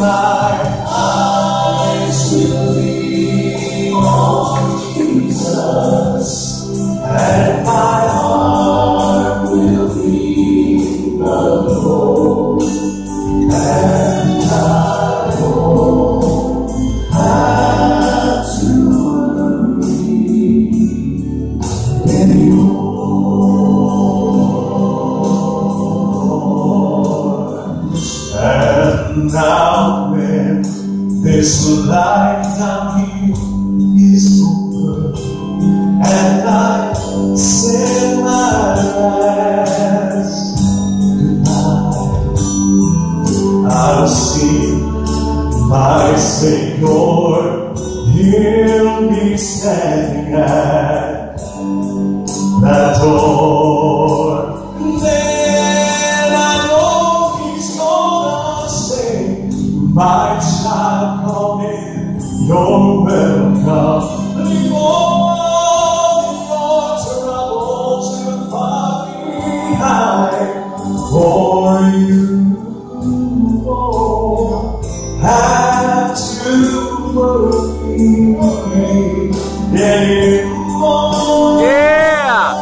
my eyes will be on Jesus, and my heart will be alone, and I won't have to worry anymore. And now when this life down here is over, and I say my last goodbye, I'll see my Savior. He'll be standing at that door. Then I know He's gonna say, my child, come in, you're welcome. Leave all your troubles and far behind, for you won't have to worry anymore. Yeah!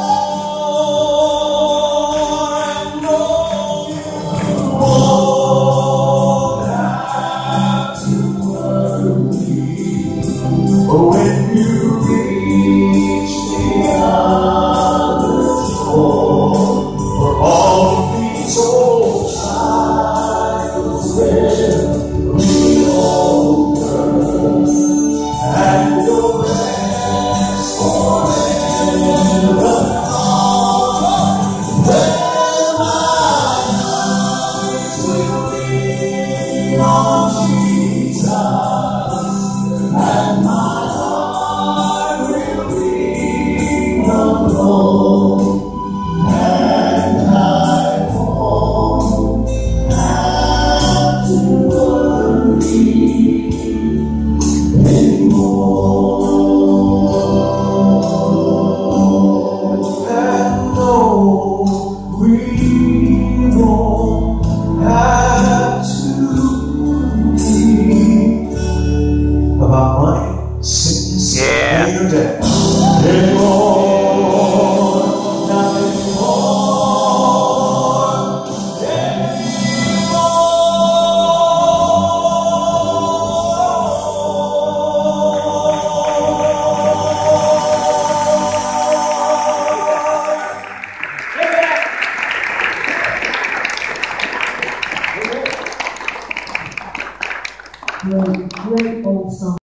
I know you won't have to worry when you reach the other shore, for all these old trials will be over, and you'll rest forever. Then my eyes will be on Jesus, and my heart will be alone, and I won't have to worry anymore. And no, we won't have to worry about money, sickness, pain, or death anymore. Not anymore. Great old song.